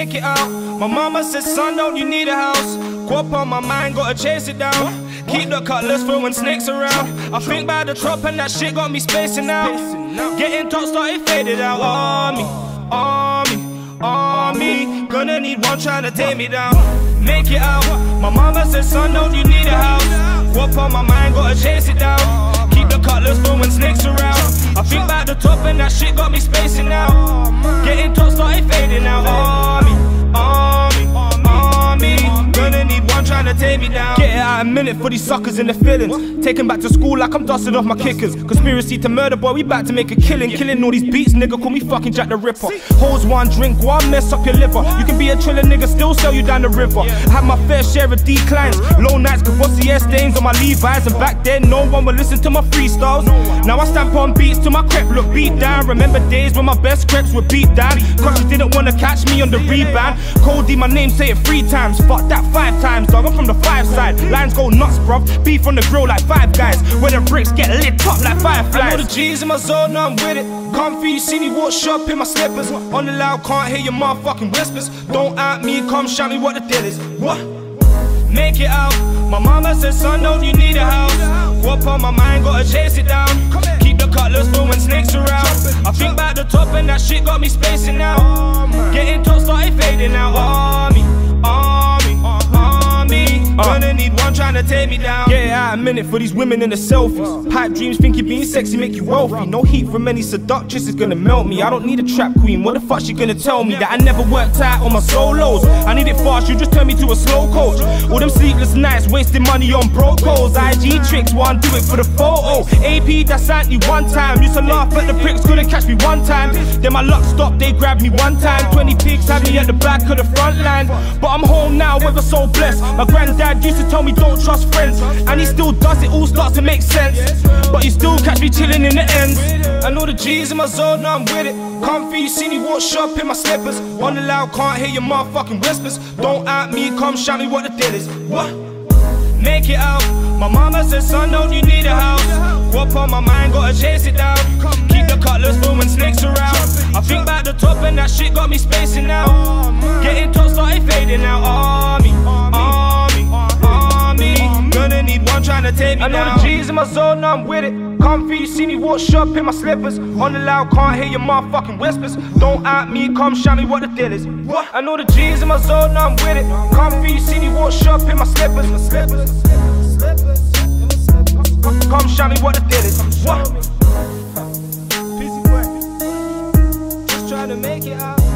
make it out. My mama said, son, don't you need a house? Guap on my mind, gotta chase it down. Keep the cutlass for when snakes around. I think by the trop and that shit got me spacing out. Getting top started faded out. On me, gonna need one trying to take me down. Make it out. My mama said, son, don't you need a house? Guap on my mind, gotta chase it down. Keep the cutlass for when snakes around. I think by the top and that shit got me spacing out. Getting top started fading out. On me, gonna need one trying to take me down. Get it out a minute for these suckers in the feelings. Taken back to school like I'm dusting off my kickers. Conspiracy to murder, boy, we back to make a killing. Killing all these beats, nigga, call me fucking Jack the Ripper. Hose one drink, one mess up your liver. You can be a chiller nigga, still sell you down the river. Have my fair share of declines. Low nights, Cavossier air stains on my Levi's. And back then, no one would listen to my freestyles. Now I stamp on beats till my crep look beat down. Remember days when my best creps were beat down. Cause you didn't wanna catch me on the rebound. Cody, my name, say it 3 times. Fuck that 5 times, dog, I'm from the 5 side. Lines go nuts, bruv. Beef on the grill like 5 guys. Where the bricks get lit up like fireflies. I know the G's in my zone, now I'm with it. Comfy, you see me walk shop in my slippers. On the loud, can't hear your motherfucking whispers. Don't at me, come shout me what the deal is. What? Make it out. My mama said, son, don't you need a house? Guap on my mind, gotta chase it down. Keep the cutlass for when snakes around. I think back the top and that shit got me spacing out. Getting top started fading out. On me. Gonna need one trying to take me down. Get it out a minute for these women in the selfies. Pipe dreams, think you being sexy make you wealthy. No heat from any seductress is gonna melt me. I don't need a trap queen, what the fuck she gonna tell me? That I never worked out on my solos. I need it fast, you just turn me to a slow coach. All them sleepless nights, wasting money on broke hoes. IG tricks, one do it for the photo. AP, that's Anthony one time. Used to laugh at the pricks, couldn't catch me one time. Then my luck stopped, they grabbed me one time. 20 pigs had me at the back of the front line. But I'm home now, ever so blessed. My granddad used to tell me don't trust friends, and he still does, it all starts to make sense. But you still catch me chilling in the ends. I know the G's in my zone, now I'm with it. Comfy, you see me walk shop in my slippers. On the loud, can't hear your motherfucking whispers. Don't at me, come shout me what the deal is. What? Make it out. My mama said, son, don't you need a house? Guap on my mind, gotta chase it down. Keep the cutlass for when snakes around. I think back the top and that shit got me spacing out. Getting top started fading out. On me. Gonna need one trying to take me down. I know the G's in my zone, now I'm with it. Comfy, you see me walk shop in my slippers. On the loud, can't hear your motherfucking whispers. Don't at me, come shout me what the deal is. What? I know the G's in my zone, now I'm with it. Comfy, you see me walk shop in my slippers. Come shout me what the deal is. What? Just trying to make it out.